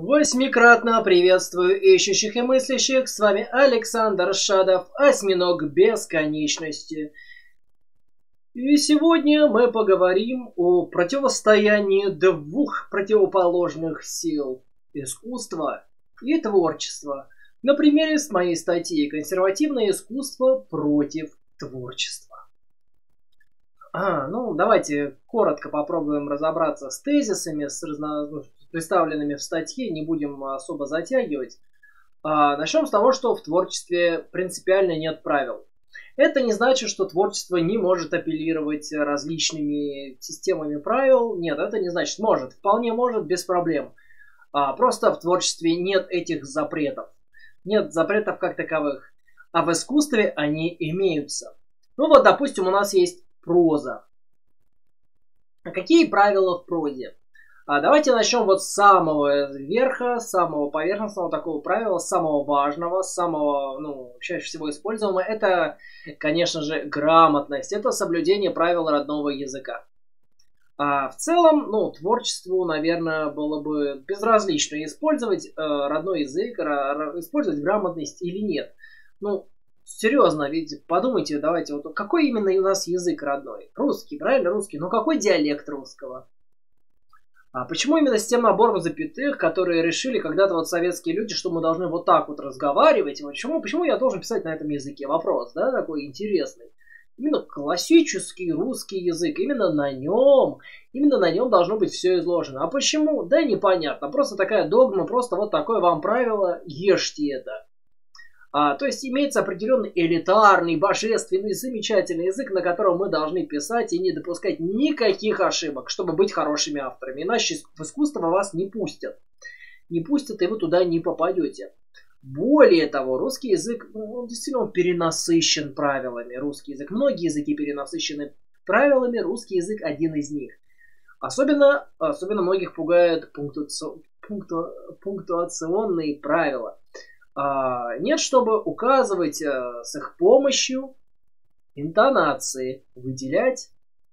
Восьмикратно приветствую ищущих и мыслящих, с вами Александр Шадов, осьминог бесконечности. И сегодня мы поговорим о противостоянии двух противоположных сил – искусства и творчества. На примере с моей статьи «Консервативное искусство против творчества». Давайте коротко попробуем разобраться с тезисами, представленными в статье, не будем особо затягивать. Начнем с того, что в творчестве принципиально нет правил. Это не значит, что творчество не может апеллировать различными системами правил. Нет, это не значит. Может, вполне может, без проблем. Просто в творчестве нет этих запретов. Нет запретов как таковых. А в искусстве они имеются. Допустим, у нас есть проза. А какие правила в прозе? Давайте начнем с самого верха, самого поверхностного такого правила, самого важного, самого, чаще всего используемого. Это, конечно же, грамотность. Это соблюдение правил родного языка. В целом, творчеству, наверное, было бы безразлично использовать родной язык, использовать грамотность или нет. Серьезно, ведь подумайте, давайте, какой именно у нас язык родной? Русский, правильно? Русский. Какой диалект русского? Почему именно с тем набором запятых, которые решили когда-то советские люди, что мы должны вот так разговаривать? Почему я должен писать на этом языке? Вопрос, да, такой интересный. Именно классический русский язык, именно на нем должно быть все изложено. А почему? Да непонятно. Просто такая догма, просто такое вам правило, ешьте это. То есть имеется определенный элитарный, божественный, замечательный язык, на котором мы должны писать и не допускать никаких ошибок, чтобы быть хорошими авторами. Иначе в искусство вас не пустят. Не пустят, и вы туда не попадете. Более того, русский язык, он действительно перенасыщен правилами. Русский язык. Многие языки перенасыщены правилами, русский язык один из них. Особенно многих пугают пунктуационные правила. Нет, чтобы указывать с их помощью интонации, выделять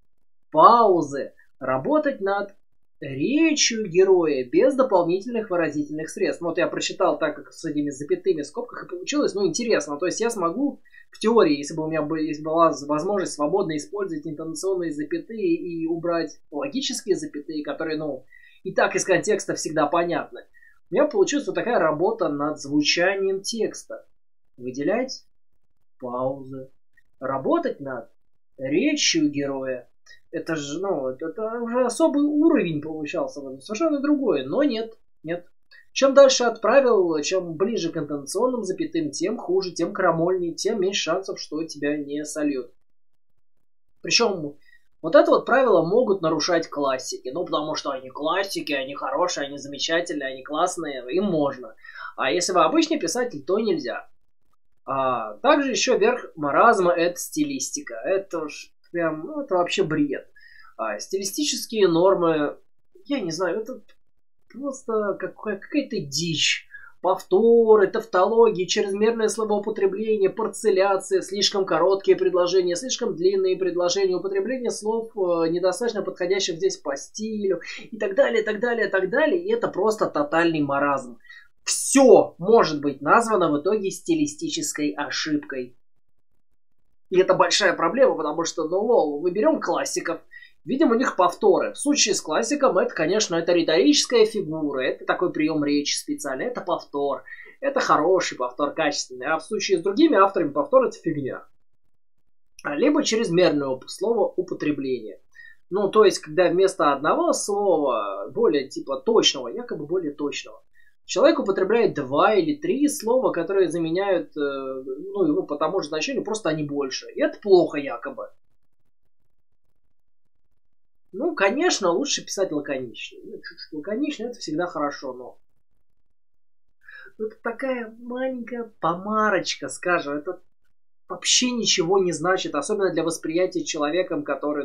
паузы, работать над речью героя без дополнительных выразительных средств. Я прочитал так, как с этими запятыми в скобках, и получилось, интересно. То есть я смогу в теории, если бы у меня была возможность свободно использовать интонационные запятые и убрать логические запятые, которые, и так из контекста всегда понятны. У меня получилась такая работа над звучанием текста. Выделять паузы. Работать над речью героя. Это же, это уже особый уровень получался. Совершенно другое. Но нет. Чем дальше от правил, чем ближе к интонационным запятым, тем хуже, тем крамольнее, тем меньше шансов, что тебя не сольют. Причем это правила могут нарушать классики. Потому что они классики, они хорошие, они замечательные, они классные, им можно. А если вы обычный писатель, то нельзя. Также еще верх маразма — это стилистика. Это это вообще бред. Стилистические нормы, я не знаю, это просто какая-то дичь. Повторы, тавтологии, чрезмерное словоупотребление, парцеляция, слишком короткие предложения, слишком длинные предложения, употребление слов, недостаточно подходящих здесь по стилю и так далее, так далее, так далее. И это просто тотальный маразм. Все может быть названо в итоге стилистической ошибкой. И это большая проблема, потому что, мы берем классиков, видим у них повторы. В случае с классиком это, конечно, это риторическая фигура, это такой прием речи специальный, это повтор, это хороший повтор, качественный. А в случае с другими авторами повтор — это фигня. Либо чрезмерное словоупотребление. То есть, когда вместо одного слова, более точного, якобы более точного, человек употребляет 2 или 3 слова, которые заменяют его по тому же значению, просто они больше. И это плохо якобы. Конечно, лучше писать лаконично. Чуть-чуть лаконично — это всегда хорошо, но это такая маленькая помарочка, скажем. Это вообще ничего не значит, особенно для восприятия человеком, который,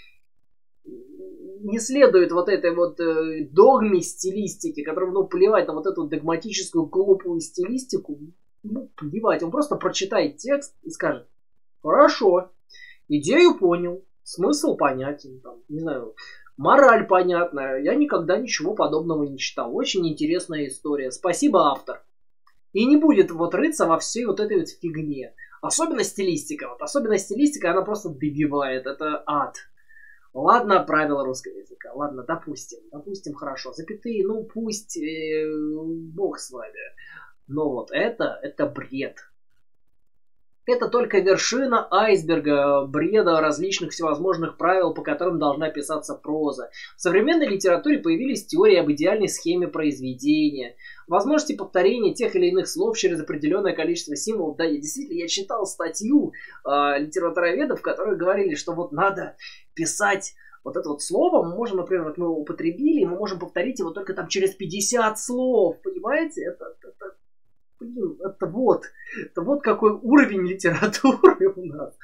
не следует этой догме стилистики, которому, плевать на эту догматическую глупую стилистику, плевать. Он просто прочитает текст и скажет: хорошо, идею понял, Смысл понятен, там, не знаю, мораль понятная. Я никогда ничего подобного не читал. Очень интересная история. Спасибо, автор. И не будет вот рыться во всей вот этой вот фигне. Особенно стилистика. Вот особенно стилистика, она просто добивает. Это ад. Ладно, правила русского языка. Ладно, допустим. Допустим, хорошо. Запятые, ну пусть бог с вами. Но вот это бред. Это только вершина айсберга бреда различных всевозможных правил, по которым должна писаться проза. В современной литературе появились теории об идеальной схеме произведения, возможности повторения тех или иных слов через определенное количество символов. Да, я читал статью литературоведов, в которой говорили, что вот надо писать вот это вот слово, мы можем, например, вот мы его употребили, и мы можем повторить его только там через 50 слов, понимаете? Блин, это вот какой уровень литературы у нас.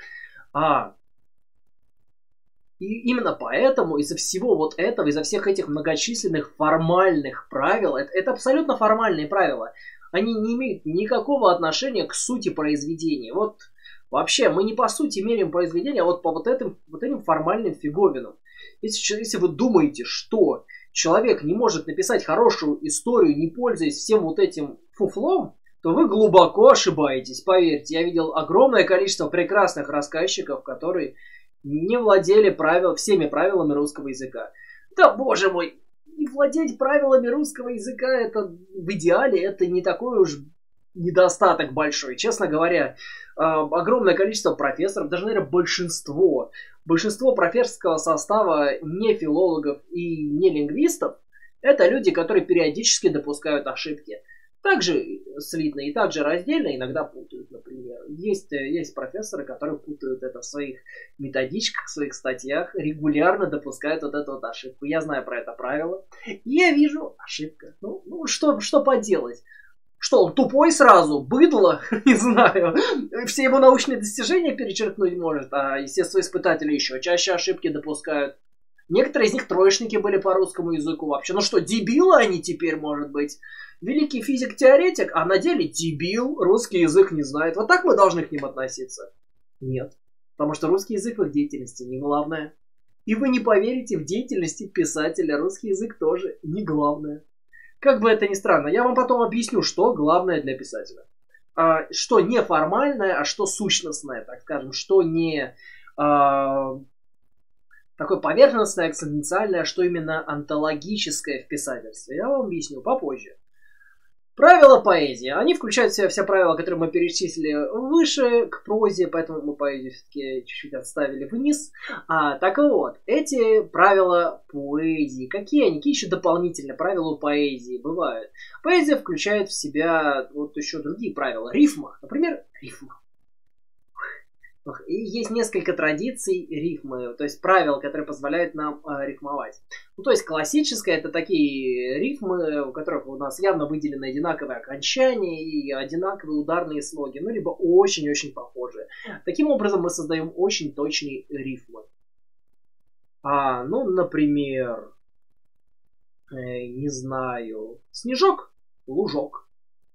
И именно поэтому из-за всего вот этого, из-за всех этих многочисленных формальных правил, это абсолютно формальные правила, они не имеют никакого отношения к сути произведения. Вот вообще мы не по сути меряем произведение, а вот по вот этим формальным фиговинам. Если вы думаете, что человек не может написать хорошую историю, не пользуясь всем вот этим фуфлом, то вы глубоко ошибаетесь. Поверьте, я видел огромное количество прекрасных рассказчиков, которые не владели всеми правилами русского языка. Да, боже мой, не владеть правилами русского языка, это в идеале, это не такой уж недостаток большой. Честно говоря, огромное количество профессоров, даже, наверное, большинство профессорского состава не филологов и не лингвистов, это люди, которые периодически допускают ошибки. Также слитно и также раздельно иногда путают, например. Есть профессоры, которые путают это в своих методичках, в своих статьях, регулярно допускают вот эту вот ошибку. Я знаю про это правило. И я вижу ошибка. Ну что поделать? Что, он тупой сразу? Быдло? Не знаю. Все его научные достижения перечеркнуть может, а, естественно, испытатели еще чаще ошибки допускают. Некоторые из них троечники были по русскому языку вообще. Ну что, дебилы они теперь, может быть? Великий физик-теоретик, а на деле дебил, русский язык не знает. Вот так мы должны к ним относиться? Нет. Потому что русский язык в их деятельности не главное. И вы не поверите, в деятельности писателя русский язык тоже не главное. Как бы это ни странно, я вам потом объясню, что главное для писателя. Что не формальное, а что сущностное, так скажем. Что не такое поверхностное, экзистенциальное, что именно онтологическое в писательстве. Я вам объясню попозже. Правила поэзии. Они включают в себя все правила, которые мы перечислили выше к прозе, поэтому мы поэзию все-таки чуть-чуть отставили вниз. Так вот, эти правила поэзии. Какие они? Какие еще дополнительные правила поэзии бывают? Поэзия включает в себя вот еще другие правила. Рифма. Например, рифма. И есть несколько традиций рифмы, то есть правил, которые позволяют нам рифмовать. Ну, то есть классическое — это такие рифмы, у которых у нас явно выделены одинаковые окончания и одинаковые ударные слоги, ну, либо очень-очень похожие. Таким образом мы создаем очень точные рифмы. Ну, например, не знаю, снежок, лужок.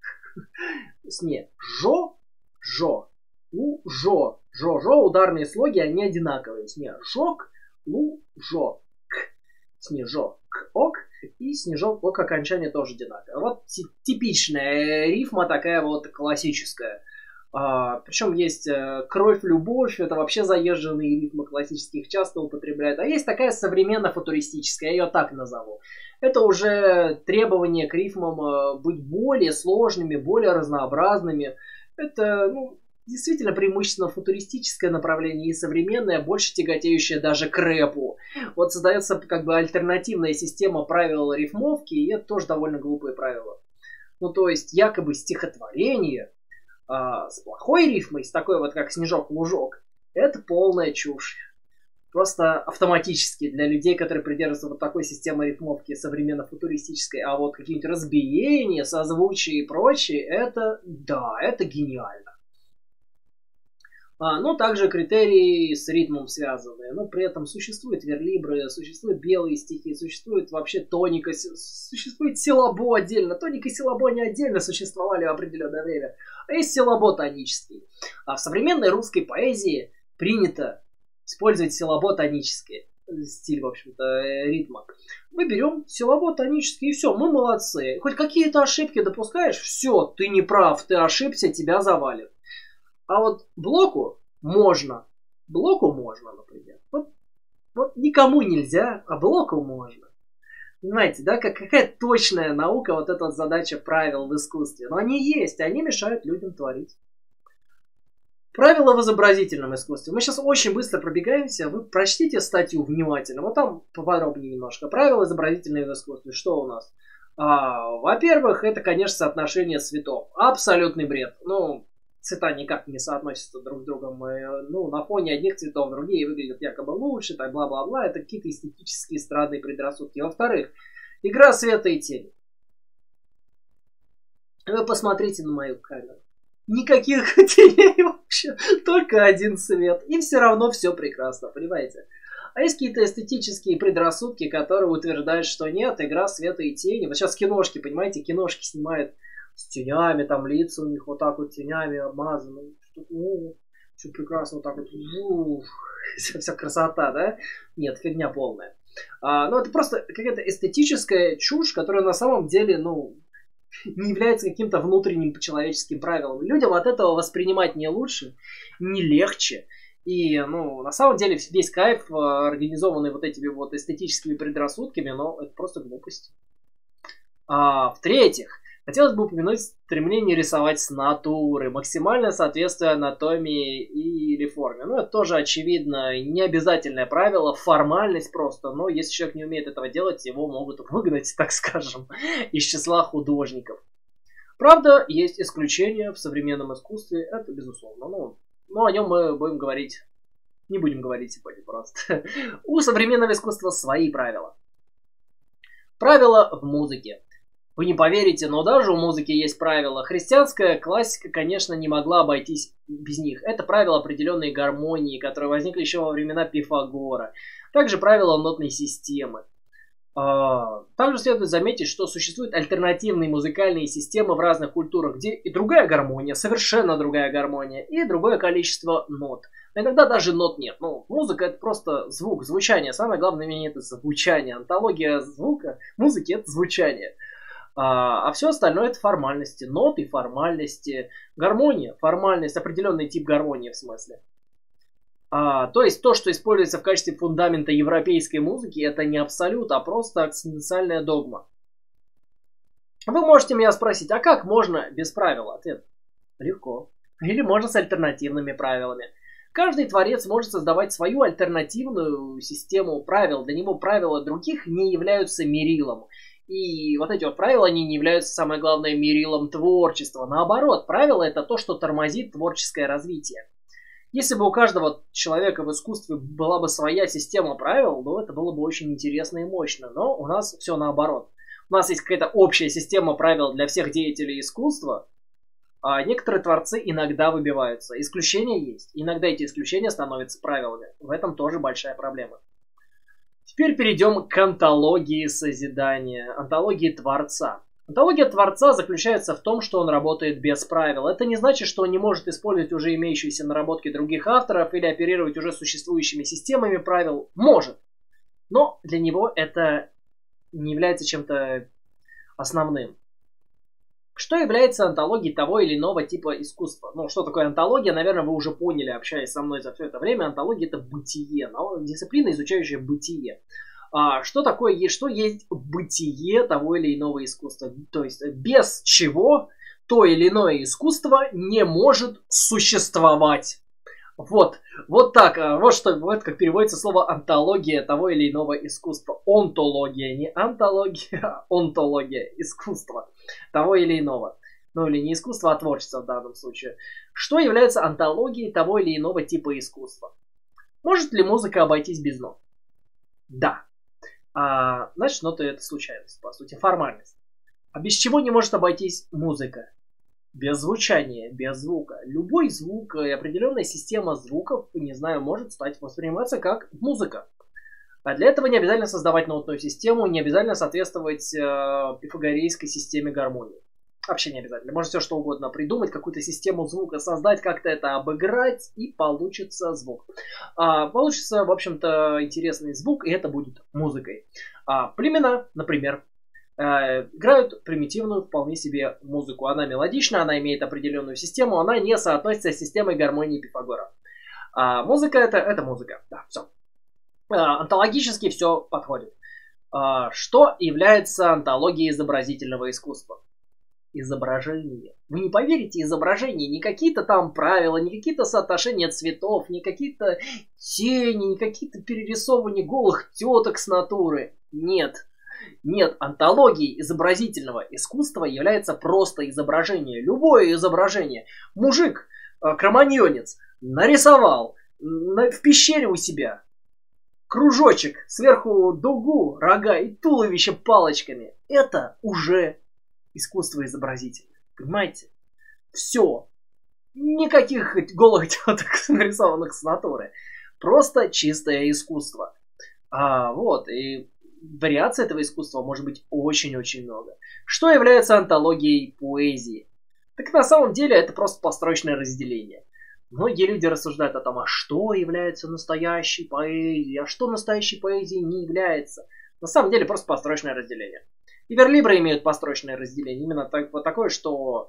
Снежо, жо. Лужо. Жо, ударные слоги, они одинаковые. Снежок, лужок. Снежок, ок. И снежок, ок, окончание тоже одинаковое. Вот типичная рифма такая вот классическая. Причем есть кровь, любовь. Это вообще заезженные рифмы классических часто употребляют. А есть такая современно-футуристическая, я ее так назову. Это уже требование к рифмам быть более сложными, более разнообразными. Это, действительно преимущественно футуристическое направление и современное, больше тяготеющее даже к рэпу. Вот создается как бы альтернативная система правил рифмовки, и это тоже довольно глупые правила. Ну, то есть, якобы стихотворение с плохой рифмой, с такой вот, как снежок-лужок, это полная чушь. Просто автоматически для людей, которые придерживаются вот такой системы рифмовки современно-футуристической, а вот какие-нибудь разбиения, созвучия и прочее, это гениально. Также критерии с ритмом связаны. Но при этом существуют верлибры, существуют белые стихи, существует вообще тоника, существует силабо отдельно. Тоника и силабо не отдельно существовали в определенное время. А есть силабо тонический. А в современной русской поэзии принято использовать силабо-тонический стиль, в общем-то, ритма. Мы берем силабо-тонический, и все, мы молодцы. Хоть какие-то ошибки допускаешь, все, ты не прав, ты ошибся, тебя завалит. А вот блоку можно. Блоку можно, например. Вот никому нельзя, а блоку можно. Понимаете, да, какая точная наука, вот эта вот задача правил в искусстве. Но они есть, и они мешают людям творить. Правила в изобразительном искусстве. Мы сейчас очень быстро пробегаемся. Вы прочтите статью внимательно. Вот там поподробнее немножко. Правила изобразительного искусства. Что у нас? Во-первых, это, конечно, соотношение цветов. Абсолютный бред. Ну, цвета никак не соотносятся друг с другом. Ну, на фоне одних цветов другие выглядят якобы лучше, так бла-бла-бла. Это какие-то эстетические странные предрассудки. Во-вторых, игра света и тени. Вы посмотрите на мою камеру. Никаких теней вообще, только один цвет. И все равно все прекрасно, понимаете? А есть какие-то эстетические предрассудки, которые утверждают, что нет, игра света и тени. Вот сейчас киношки, понимаете, киношки снимают с тенями, там лица у них вот так вот тенями обмазаны. Все прекрасно вот так вот. Вся красота, да? Нет, фигня полная. Ну, это просто какая-то эстетическая чушь, которая на самом деле, ну, не является каким-то внутренним человеческим правилом. Людям от этого воспринимать не лучше, не легче. И, ну, на самом деле весь кайф, организованный вот этими вот эстетическими предрассудками, но это просто глупость. В-третьих, хотелось бы упомянуть стремление рисовать с натуры, максимальное соответствие анатомии или форме. Ну, это тоже, очевидно, не обязательное правило, формальность просто. Но если человек не умеет этого делать, его могут выгнать, так скажем, из числа художников. Правда, есть исключения в современном искусстве, это безусловно. Но о нем мы будем говорить, не будем говорить сегодня просто. У современного искусства свои правила. Правила в музыке. Вы не поверите, но даже у музыки есть правила. Христианская классика, конечно, не могла обойтись без них. Это правила определенной гармонии, которые возникли еще во времена Пифагора. Также правила нотной системы. Также следует заметить, что существуют альтернативные музыкальные системы в разных культурах, где и другая гармония, совершенно другая гармония, и другое количество нот. Но иногда даже нот нет. Ну, музыка — это просто звук, звучание. Самое главное в ней — это звучание. Антология звука, музыки — это звучание. А все остальное — это формальности. Ноты, формальности, гармония, формальность, определенный тип гармонии в смысле. То есть то, что используется в качестве фундамента европейской музыки, это не абсолют, а просто экзистенциальная догма. Вы можете меня спросить, а как можно без правил? Ответ: легко. Или можно с альтернативными правилами. Каждый творец может создавать свою альтернативную систему правил. Для него правила других не являются мерилом. И вот эти вот правила, они не являются, самое главное, мерилом творчества. Наоборот, правила — это то, что тормозит творческое развитие. Если бы у каждого человека в искусстве была бы своя система правил, то это было бы очень интересно и мощно. Но у нас все наоборот. У нас есть какая-то общая система правил для всех деятелей искусства, а некоторые творцы иногда выбиваются. Исключения есть. Иногда эти исключения становятся правилами. В этом тоже большая проблема. Теперь перейдем к антологии созидания, антологии Творца. Антология Творца заключается в том, что он работает без правил. Это не значит, что он не может использовать уже имеющиеся наработки других авторов или оперировать уже существующими системами правил. Может. Но для него это не является чем-то основным. Что является антологией того или иного типа искусства? Ну, что такое антология, наверное, вы уже поняли, общаясь со мной за все это время. Антология — это бытие, дисциплина, изучающая бытие. Что есть бытие того или иного искусства? То есть без чего то или иное искусство не может существовать. Вот так, вот как переводится слово антология того или иного искусства. Онтология, не антология, а онтология, искусства того или иного. Ну или не искусство, а творчество в данном случае. Что является антологией того или иного типа искусства? Может ли музыка обойтись без нот? Да. Значит, ноты — это случайность, по сути, формальность. А без чего не может обойтись музыка? Без звучания, без звука. Любой звук и определенная система звуков, не знаю, может восприниматься как музыка. А для этого не обязательно создавать нотную систему, не обязательно соответствовать пифагорейской системе гармонии. Вообще не обязательно. Можно все что угодно придумать, какую-то систему звука создать, как-то это обыграть, и получится звук. Получится, в общем-то, интересный звук, и это будет музыкой. Племена, например, играют примитивную вполне себе музыку. Она мелодична, она имеет определенную систему, она не соотносится с системой гармонии Пифагора. Музыка это музыка. Да, все. Онтологически все подходит. Что является онтологией изобразительного искусства? Изображение. Вы не поверите, изображение, не какие-то там правила, не какие-то соотношения цветов, не какие-то тени, не какие-то перерисовывания голых теток с натуры. Нет. Нет, онтологией изобразительного искусства является просто изображение. Любое изображение. Мужик, кроманьонец, нарисовал в пещере у себя кружочек, сверху дугу, рога и туловище палочками. Это уже искусство изобразительное. Понимаете? Все. Никаких голых теток, нарисованных с натуры. Просто чистое искусство. И вариаций этого искусства может быть очень-очень много. Что является онтологией поэзии? Так на самом деле это просто построчное разделение. Многие люди рассуждают о том, а что является настоящей поэзией, а что настоящей поэзией не является. На самом деле просто построчное разделение. И верлибры имеют построчное разделение. Именно вот такое, что...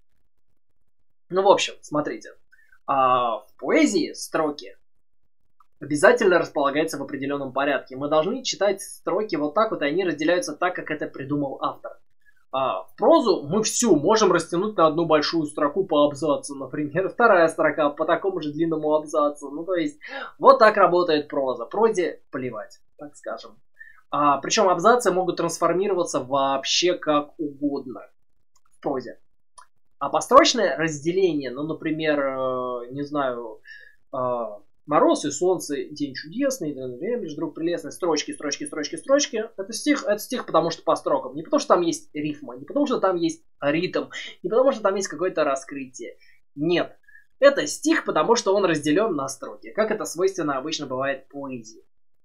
в общем, смотрите. В поэзии строки обязательно располагаются в определенном порядке. Мы должны читать строки вот так вот, и они разделяются так, как это придумал автор. В прозу мы всю можем растянуть на одну большую строку по абзацу. Например, вторая строка по такому же длинному абзацу. То есть, вот так работает проза. Прозе плевать, так скажем. Причем абзацы могут трансформироваться вообще как угодно в прозе. А построчное разделение, например, не знаю, мороз и солнце, день чудесный, время вдруг прелестный, строчки, строчки, строчки, строчки. Это стих, потому что по строкам. Не потому что там есть рифма, не потому что там есть ритм, не потому что там есть какое-то раскрытие. Нет. Это стих, потому что он разделен на строки, как это свойственно обычно бывает в поэзии.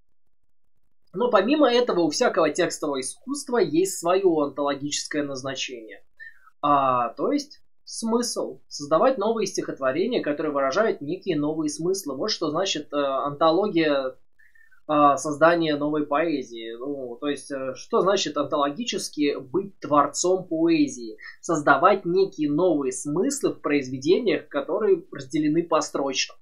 Но помимо этого у всякого текстового искусства есть свое онтологическое назначение. То есть смысл. Создавать новые стихотворения, которые выражают некие новые смыслы. Вот что значит онтология создания новой поэзии. То есть, что значит онтологически быть творцом поэзии? Создавать некие новые смыслы в произведениях, которые разделены построчно.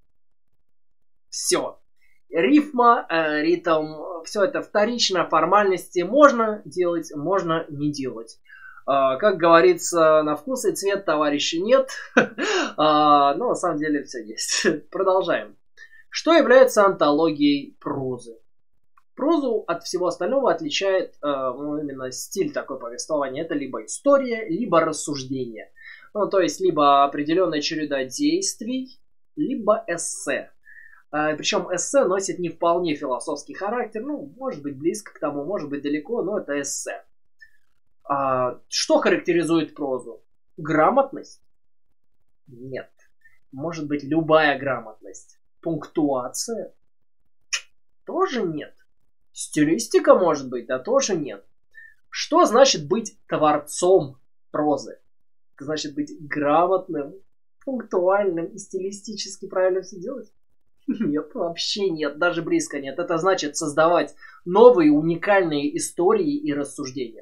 Все. Рифма, ритм, все это вторично, формальности можно делать, можно не делать. Как говорится, на вкус и цвет товарища нет, но на самом деле все есть. Продолжаем. Что является онтологией прозы? Прозу от всего остального отличает именно стиль такой повествования. Это либо история, либо рассуждение. То есть, либо определенная череда действий, либо эссе. Причем эссе носит не вполне философский характер. Может быть близко к тому, может быть далеко, но это эссе. Что характеризует прозу? Грамотность? Нет. Может быть любая грамотность. Пунктуация? Тоже нет. Стилистика может быть? Да тоже нет. Что значит быть творцом прозы? Это значит быть грамотным, пунктуальным и стилистически правильно все делать? Нет, вообще нет, даже близко нет. Это значит создавать новые уникальные истории и рассуждения.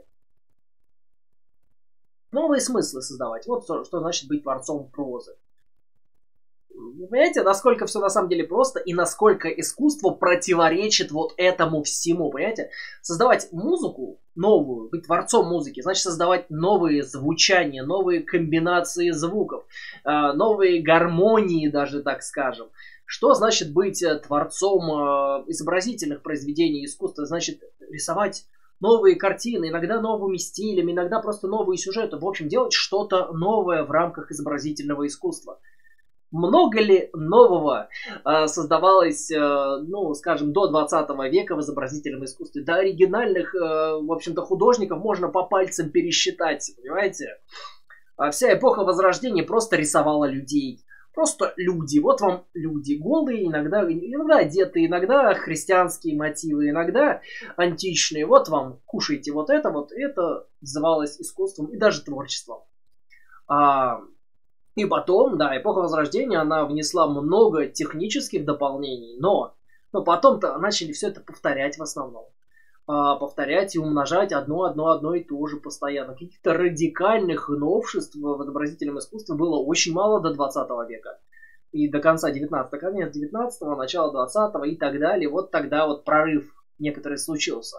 Новые смыслы создавать. Вот что значит быть творцом прозы. Вы понимаете, насколько все на самом деле просто и насколько искусство противоречит вот этому всему, понимаете? Создавать музыку новую, быть творцом музыки, значит создавать новые звучания, новые комбинации звуков, новые гармонии даже, так скажем. Что значит быть творцом изобразительных произведений искусства? Значит рисовать новые картины, иногда новыми стилями, иногда просто новые сюжеты. В общем, делать что-то новое в рамках изобразительного искусства. Много ли нового создавалось, скажем, до 20 века в изобразительном искусстве? До оригинальных, в общем-то, художников можно по пальцам пересчитать, понимаете? Вся эпоха Возрождения просто рисовала людей. Просто люди. Вот вам люди голые, иногда одетые, иногда христианские мотивы, иногда античные. Вот вам, кушайте вот это называлось искусством и даже творчеством. А, и потом, да, эпоха Возрождения, она внесла много технических дополнений, но потом-то начали все это повторять в основном. Повторять и умножать одно и то же постоянно. Каких-то радикальных новшеств в изобразительном искусстве было очень мало до 20 века. И до конца 19-го, конец 19-го, начало 20-го и так далее. Вот тогда вот прорыв некоторый случился.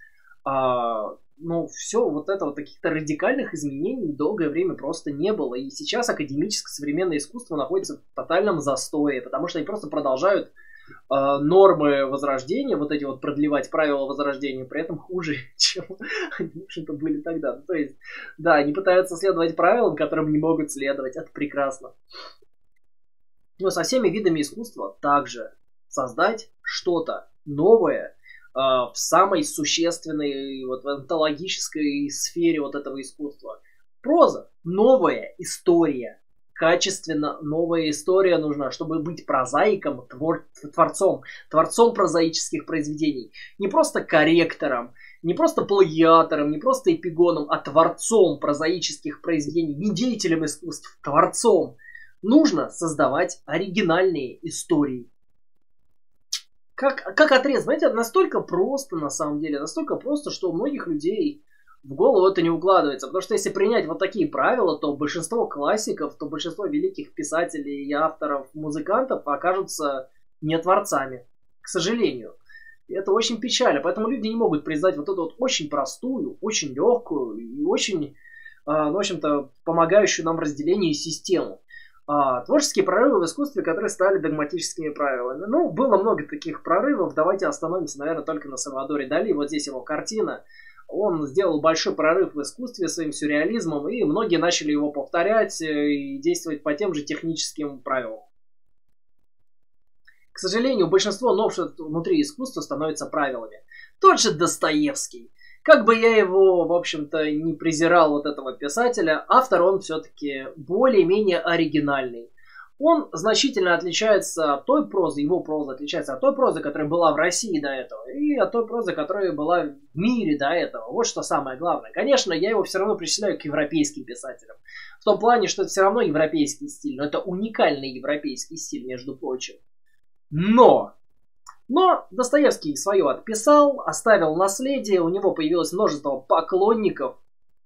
Все вот это вот каких-то радикальных изменений долгое время просто не было. И сейчас академическое современное искусство находится в тотальном застое, потому что они просто продолжают нормы Возрождения, вот эти вот продлевать правила Возрождения, при этом хуже, чем они, в общем-то, были тогда. То есть, да, они пытаются следовать правилам, которым не могут следовать. Это прекрасно. Но со всеми видами искусства также создать что-то новое в самой существенной, вот в онтологической сфере вот этого искусства. Проза. Новая история. Качественно новая история нужна, чтобы быть прозаиком, творцом прозаических произведений. Не просто корректором, не просто плагиатором, не просто эпигоном, а творцом прозаических произведений, не деятелем искусств, творцом. Нужно создавать оригинальные истории. Как отрезать? Знаете, настолько просто на самом деле, настолько просто, что у многих людей в голову это не укладывается. Потому что если принять вот такие правила, то большинство классиков, то большинство великих писателей и авторов, музыкантов окажутся не творцами. К сожалению. И это очень печально. Поэтому люди не могут признать вот эту вот очень простую, очень легкую и очень, в общем-то, помогающую нам в разделении систему. Творческие прорывы в искусстве, которые стали догматическими правилами. Было много таких прорывов. Давайте остановимся, наверное, только на Сальвадоре Дали. Вот здесь его картина. Он сделал большой прорыв в искусстве своим сюрреализмом, и многие начали его повторять и действовать по тем же техническим правилам. К сожалению, большинство новшеств внутри искусства становятся правилами. Тот же Достоевский. Как бы я его, в общем-то, не презирал, вот этого писателя, автор он все-таки более-менее оригинальный. Он значительно отличается от той прозы, его проза отличается от той прозы, которая была в России до этого, и от той прозы, которая была в мире до этого. Вот что самое главное. Конечно, я его все равно причисляю к европейским писателям. В том плане, что это все равно европейский стиль, но это уникальный европейский стиль, между прочим. Но Достоевский свое отписал, оставил наследие, у него появилось множество поклонников.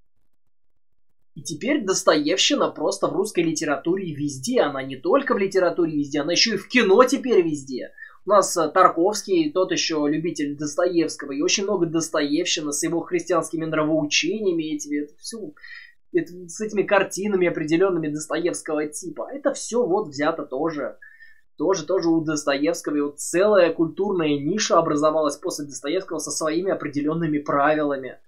И теперь достоевщина просто в русской литературе везде. Она не только в литературе везде, она еще и в кино теперь везде. У нас Тарковский, тот еще любитель Достоевского, и очень много достоевщины с его христианскими нравоучениями, с этими картинами определенными Достоевского типа. Это все вот взято тоже у Достоевского. И вот целая культурная ниша образовалась после Достоевского со своими определенными правилами.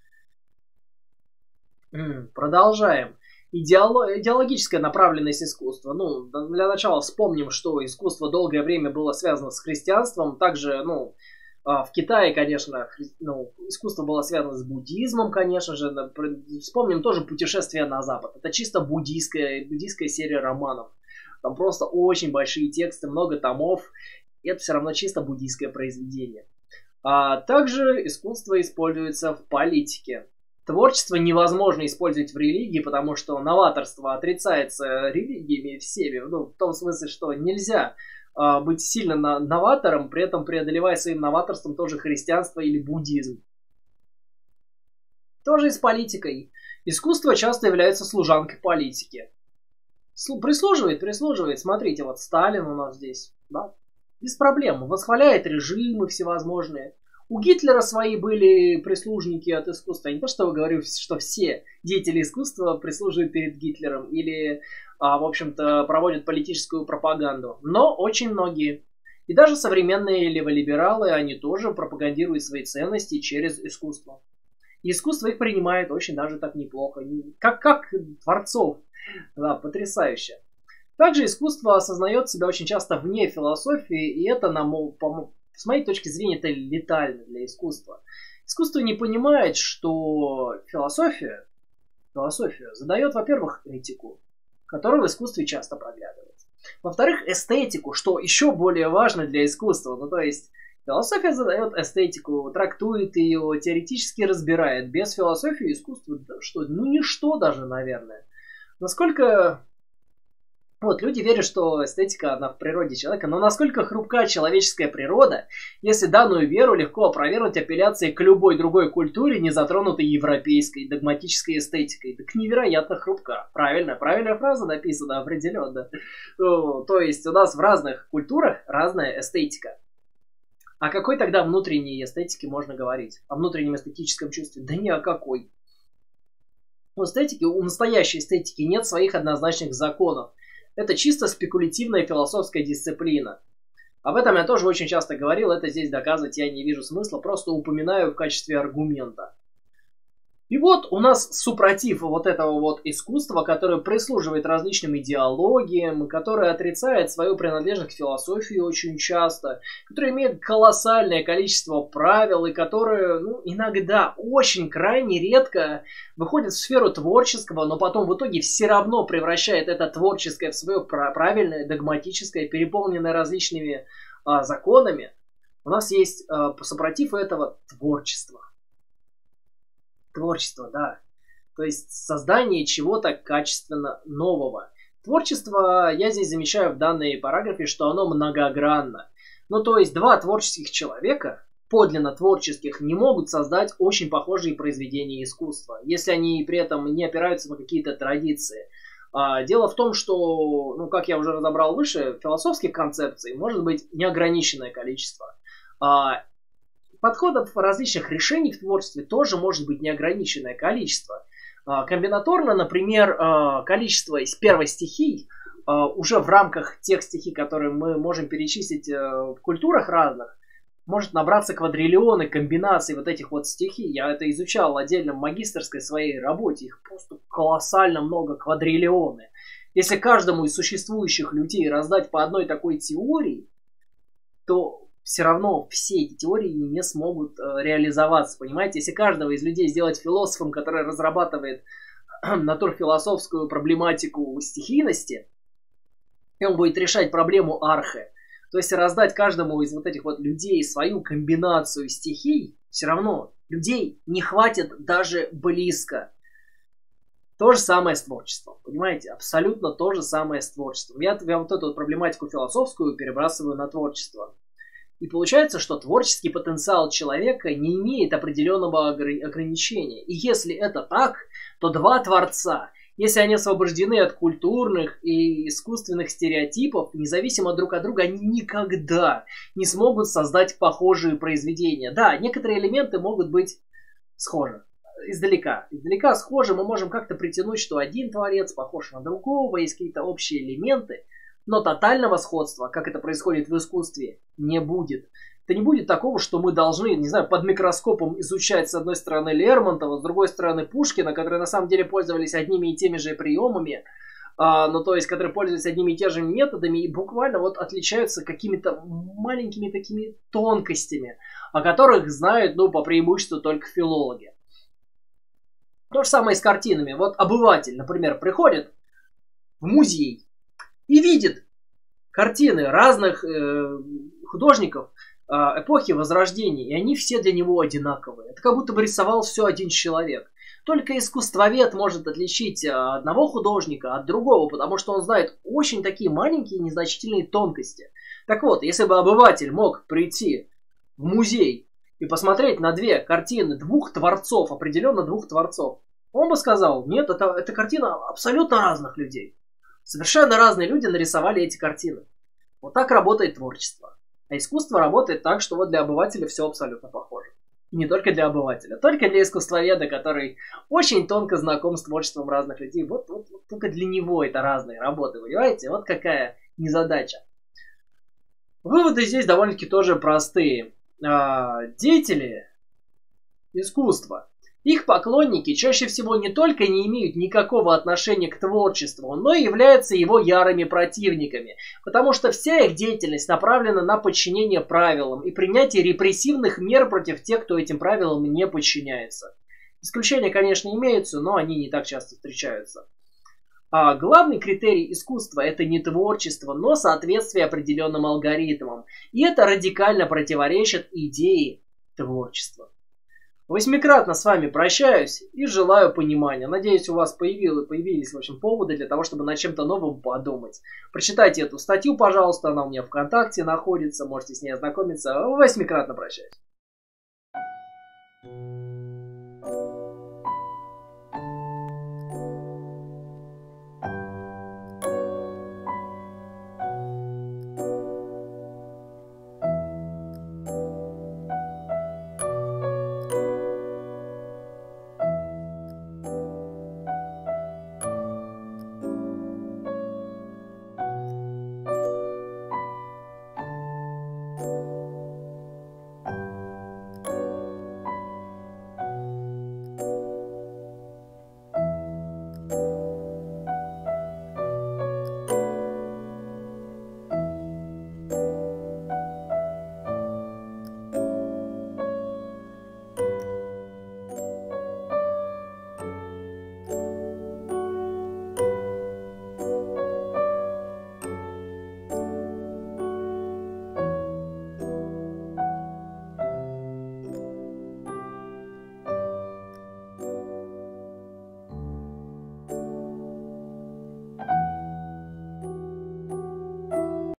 Продолжаем. Идеологическая направленность искусства. Для начала вспомним, что искусство долгое время было связано с христианством. Также, в Китае, конечно, искусство было связано с буддизмом, конечно же. Вспомним тоже «Путешествие на Запад». Это чисто буддийская серия романов. Там просто очень большие тексты, много томов. И это все равно чисто буддийское произведение. Также искусство используется в политике. Творчество невозможно использовать в религии, потому что новаторство отрицается религиями всеми. В том смысле, что нельзя быть сильно новатором, при этом преодолевая своим новаторством тоже христианство или буддизм. Тоже и с политикой. Искусство часто является служанкой политики. Прислуживает. Смотрите, вот Сталин у нас здесь. Да? Без проблем. Восхваляет режимы всевозможные. У Гитлера свои были прислужники от искусства. Я не то, что я говорю, что все деятели искусства прислуживают перед Гитлером или, в общем-то, проводят политическую пропаганду. Но очень многие. И даже современные леволибералы, они тоже пропагандируют свои ценности через искусство. И искусство их принимает очень даже так неплохо. Как творцов. Да, потрясающе. Также искусство осознает себя очень часто вне философии, и это, с моей точки зрения, это летально для искусства. Искусство не понимает, что философия задает, во-первых, этику, которая в искусстве часто проглядывается. Во-вторых, эстетику, что еще более важно для искусства. То есть, философия задает эстетику, трактует ее, теоретически разбирает. Без философии искусство, ничто даже, наверное. Насколько... Вот, люди верят, что эстетика, она в природе человека, но насколько хрупка человеческая природа, если данную веру легко опровергнуть апелляцией к любой другой культуре, не затронутой европейской догматической эстетикой. Так невероятно хрупка. Правильная фраза написана определенно. То есть у нас в разных культурах разная эстетика. О какой тогда внутренней эстетике можно говорить? О внутреннем эстетическом чувстве? Да ни о какой. У настоящей эстетики нет своих однозначных законов. Это чисто спекулятивная философская дисциплина. Об этом я тоже очень часто говорил, это здесь доказывать я не вижу смысла, просто упоминаю в качестве аргумента. И вот у нас супротив вот этого вот искусства, которое прислуживает различным идеологиям, которое отрицает свою принадлежность к философии очень часто, которое имеет колоссальное количество правил и которое иногда, очень крайне редко выходит в сферу творческого, но потом в итоге все равно превращает это творческое в свое правильное, догматическое, переполненное различными законами. У нас есть супротив этого творчество. Творчество, да. То есть создание чего-то качественно нового. Творчество, я здесь замечаю в данной параграфе, что оно многогранно. То есть два творческих человека, подлинно творческих, не могут создать очень похожие произведения искусства, если они при этом не опираются на какие-то традиции. Дело в том, что, как я уже разобрал выше, философских концепций может быть неограниченное количество. Подходов различных решений в творчестве тоже может быть неограниченное количество. Комбинаторно, например, количество из первой стихий уже в рамках тех стихий, которые мы можем перечислить в культурах разных, может набраться квадриллионы комбинаций вот этих вот стихий. Я это изучал отдельно в магистерской своей работе. Их просто колоссально много, квадриллионы. Если каждому из существующих людей раздать по одной такой теории, то все равно все эти теории не смогут реализоваться, понимаете? Если каждого из людей сделать философом, который разрабатывает натурфилософскую проблематику стихийности, и он будет решать проблему архе, то есть раздать каждому из вот этих вот людей свою комбинацию стихий, все равно людей не хватит даже близко. То же самое с творчеством, понимаете? Абсолютно то же самое с творчеством. Я вот эту вот проблематику философскую перебрасываю на творчество. И получается, что творческий потенциал человека не имеет определенного ограничения. И если это так, то два творца, если они освобождены от культурных и искусственных стереотипов, независимо друг от друга, они никогда не смогут создать похожие произведения. Да, некоторые элементы могут быть схожи. Издалека схожи, мы можем как-то притянуть, что один творец похож на другого, есть какие-то общие элементы. Но тотального сходства, как это происходит в искусстве, не будет. Это не будет такого, что мы должны, не знаю, под микроскопом изучать с одной стороны Лермонтова, с другой стороны Пушкина, которые на самом деле пользовались одними и теми же приемами, то есть которые пользовались одними и теми же методами и буквально вот отличаются какими-то маленькими такими тонкостями, о которых знают, по преимуществу только филологи. То же самое и с картинами. Вот обыватель, например, приходит в музей и видит картины разных художников эпохи Возрождения, и они все для него одинаковые. Это как будто бы рисовал все один человек. Только искусствовед может отличить одного художника от другого, потому что он знает очень такие маленькие незначительные тонкости. Так вот, если бы обыватель мог прийти в музей и посмотреть на две картины двух творцов, определенно двух творцов, он бы сказал: нет, это картина абсолютно разных людей. Совершенно разные люди нарисовали эти картины. Вот так работает творчество. А искусство работает так, что вот для обывателя все абсолютно похоже. И не только для обывателя, только для искусствоведа, который очень тонко знаком с творчеством разных людей. Вот только для него это разные работы, понимаете? Вот какая незадача. Выводы здесь довольно-таки тоже простые. Деятели искусства, их поклонники чаще всего не только не имеют никакого отношения к творчеству, но и являются его ярыми противниками, потому что вся их деятельность направлена на подчинение правилам и принятие репрессивных мер против тех, кто этим правилам не подчиняется. Исключения, конечно, имеются, но они не так часто встречаются. А главный критерий искусства — это не творчество, но соответствие определенным алгоритмам. И это радикально противоречит идее творчества. Восьмикратно с вами прощаюсь и желаю понимания. Надеюсь, у вас появились, в общем, поводы для того, чтобы над чем-то новым подумать. Прочитайте эту статью, пожалуйста, она у меня ВКонтакте находится, можете с ней ознакомиться. Восьмикратно прощаюсь.